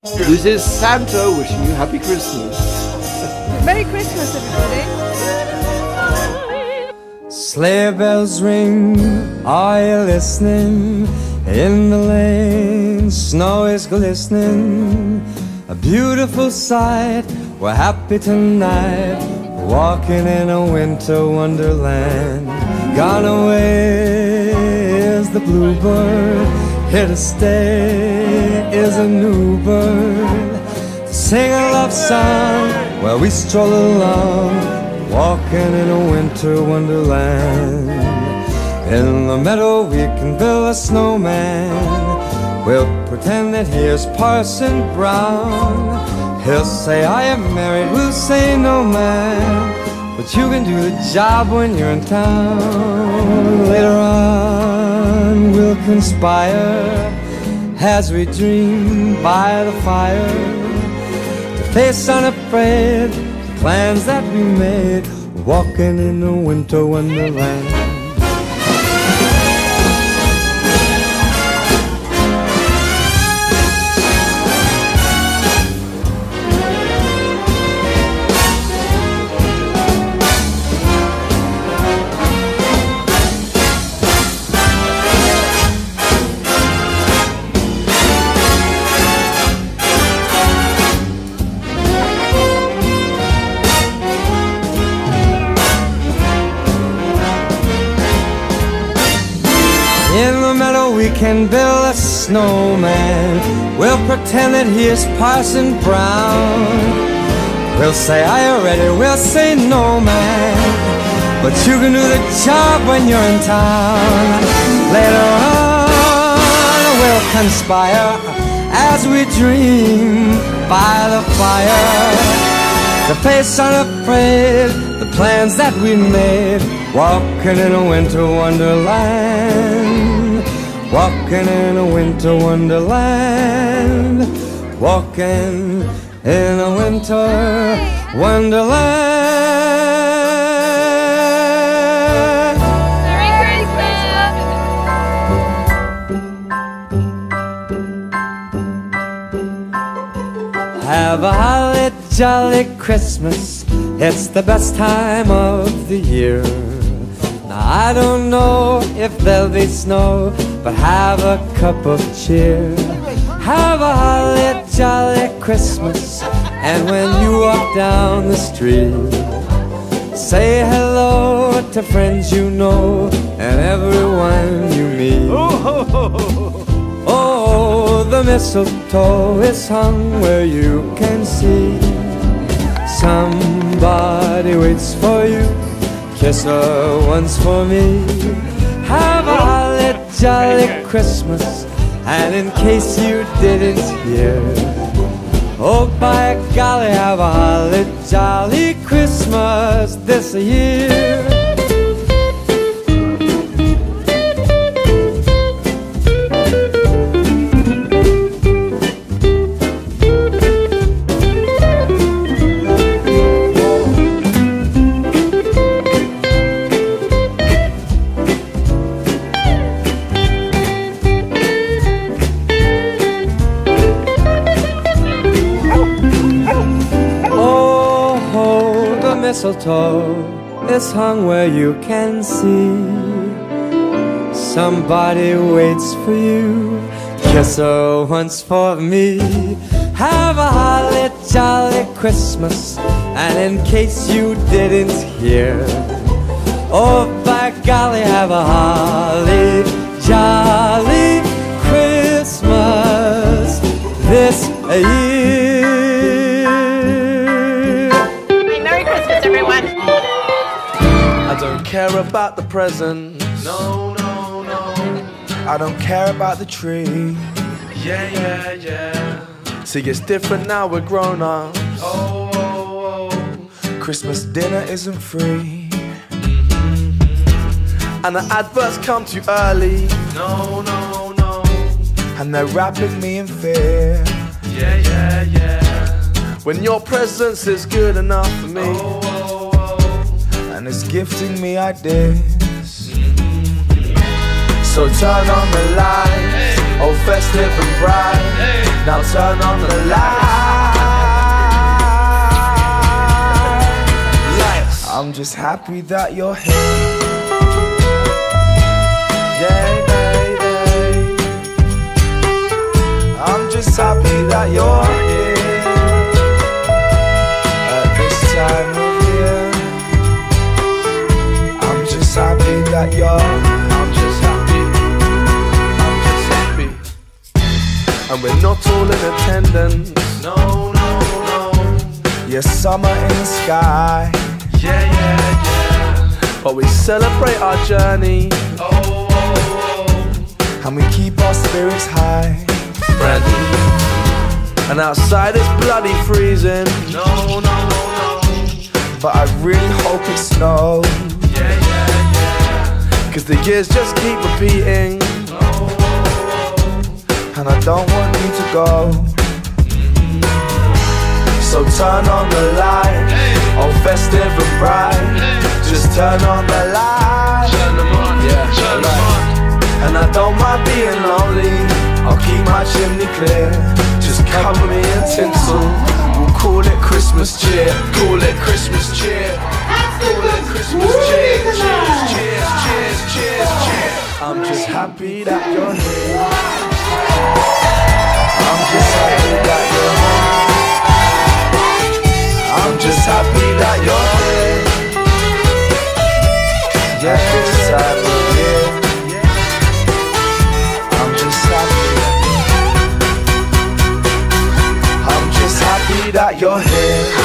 This is Santa wishing you Happy Christmas. Merry Christmas, everybody. Sleigh bells ring, are you listening? In the lane, snow is glistening. A beautiful sight, we're happy tonight, walking in a winter wonderland. Gone away is the bluebird, here to stay is a new bird. To sing a love song while we stroll along, walking in a winter wonderland. In the meadow we can build a snowman. We'll pretend that he is Parson Brown. He'll say I am married, we'll say no man, but you can do the job when you're in town. Later on we'll conspire as we dream by the fire, to face unafraid the plans that we made, walking in a winter wonderland. In the meadow we can build a snowman. We'll pretend that he is Parson Brown. We'll say, are you ready? We'll say no man, but you can do the job when you're in town. Later on we'll conspire as we dream by the fire, to face unafraid the plans that we made, walking in a winter wonderland, walking in a winter wonderland, walking in a winter wonderland. Merry Christmas! Have a holly jolly Christmas, it's the best time of the year. Now I don't know if there'll be snow, but have a cup of cheer. Have a holly jolly Christmas, and when you walk down the street, say hello to friends you know and everyone you meet. Oh, the mistletoe is hung where you can see. Somebody waits for you, kiss her once for me. Have a holly jolly Christmas, and in case you didn't hear, oh by golly, have a holly jolly Christmas this year. Mistletoe is hung where you can see. Somebody waits for you, kiss her once for me. Have a holly jolly Christmas, and in case you didn't hear, oh by golly, have a holly jolly Christmas this year. I don't care about the presents. No, no, no. I don't care about the tree. Yeah, yeah, yeah. See, it's different now, we're grown ups. Oh, oh, oh. Christmas dinner isn't free. And the adverts come too early. No, no, no. And they're wrapping me in fear. Yeah, yeah, yeah. When your presence is good enough for me. Oh, oh, oh. And it's gifting me ideas. So turn on the lights. oh festive and bright. Now turn on the lights. I'm just happy that you're here. Yeah, yeah, yeah. I'm just happy that you're here at this time of year. I'm just happy that I'm just happy. And we're not all in attendance. No, no, no. Yeah, summer in the sky. Yeah, yeah, yeah. But we celebrate our journey. Oh, oh, oh. And we keep our spirits high. Friendly. And outside it's bloody freezing. No, no, no, no. But I really hope it snows. Yeah, yeah, yeah. Cause the years just keep repeating. Oh, oh, oh. And I don't want you to go. So turn on the light, oh festive and bright. Just turn on the light. Turn them on, yeah, turn them on. And I don't mind being lonely, I'll keep my chimney clear. Just cover me in tinsel, we'll call it Christmas cheer. Call it Christmas cheer. Call it Christmas cheer. Cheers, cheers, cheers, cheers, cheers. I'm just happy that you're here. I'm just happy that you're here. I'm just happy that you're here. Yeah, this time of year. I'm just happy. I'm just happy that you're here.